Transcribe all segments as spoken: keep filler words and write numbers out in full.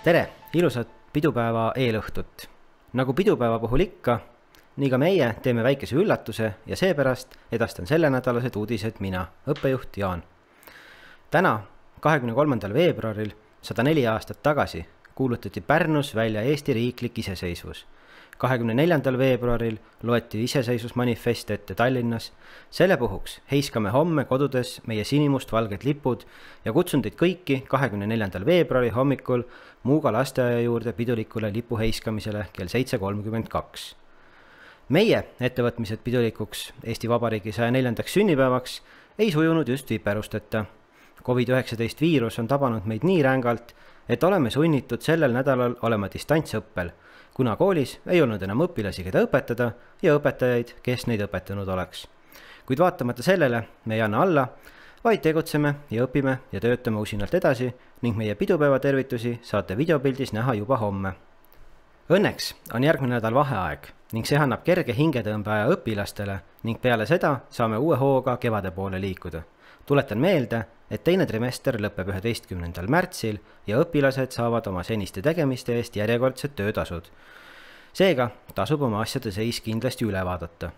Tere, ilusat pidupäeva eelõhtut. Nagu pidupäeva puhul ikka, nii ka meie teeme väikese üllatuse ja seepärast edastan selle nädalased uudised mina, õppejuht Jaan. Täna, kahekümne kolmandal veebruaril, sada neli aastat tagasi, kuulutati Pärnus välja Eesti riiklik iseseisvus. kahekümne neljandal veebruaril loeti iseseisvusmanifest ette Tallinnas. Selle puhuks heiskame homme kodudes meie sinimust-valged lipud ja kutsun teid kõiki kahekümne neljandal veebruari hommikul Muuga lasteaia juurde pidulikule lipu heiskamisele kell seitse kolmkümmend kaks. Meie ettevõtmised pidulikuks Eesti Vabariigi saja neljandaks sünnipäevaks ei sujunud just viperusteta. covid üheksateist viirus on tabanud meid nii rängalt, et oleme sunnitud sellel nädalal olema distantsõppel, kuna koolis ei olnud enam õpilasi, keda õpetada ja õpetajaid, kes neid õpetanud oleks. Kuid vaatamata sellele me ei anna alla, vaid tegutseme ja õpime ja töötame usinalt edasi ning meie pidupäeva tervitusi saate videopildis näha juba homme. Õnneks on järgmine nädal vaheaeg ning see annab kerge hingetõmbeaja õpilastele ning peale seda saame uue hooga kevade poole liikuda. Tuletan meelde, et teine trimester lõpeb üheteistkümnendal märtsil ja õpilased saavad oma seniste tegemiste eest järjekordsed töötasud. Seega tasub oma asjade seis kindlasti üle vaadata.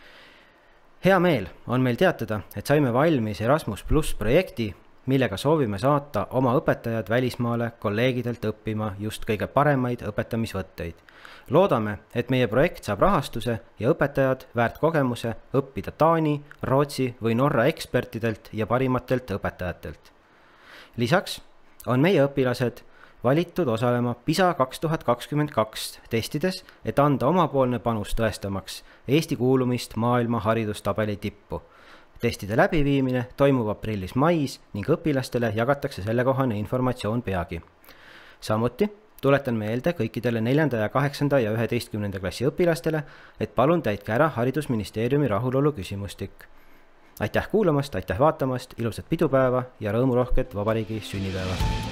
Hea meel on meil teatada, et saime valmis Erasmus Plus projekti, millega soovime saata oma õpetajad välismaale kolleegidelt õppima just kõige paremaid õpetamisvõtteid. Loodame, et meie projekt saab rahastuse ja õpetajad väärt kogemuse õppida Taani, Rootsi või Norra ekspertidelt ja parimatelt õpetajatelt. Lisaks on meie õpilased valitud osalema PISA kaks tuhat kakskümmend kaks testides, et anda omapoolne panus tõestamaks Eesti kuulumist maailma haridustabeli tippu. Testide läbiviimine toimub aprillis-mais ning õpilastele jagatakse sellekohane informatsioon peagi. Samuti tuletan meelde kõikidele neljanda ja kaheksanda ja üheteistkümnenda klassi õpilastele, et palun täitke ära Haridusministeeriumi rahulolu küsimustik. Aitäh kuulamast, aitäh vaatamast, ilusat pidupäeva ja rõõmurohket vabariigi sünnipäeva!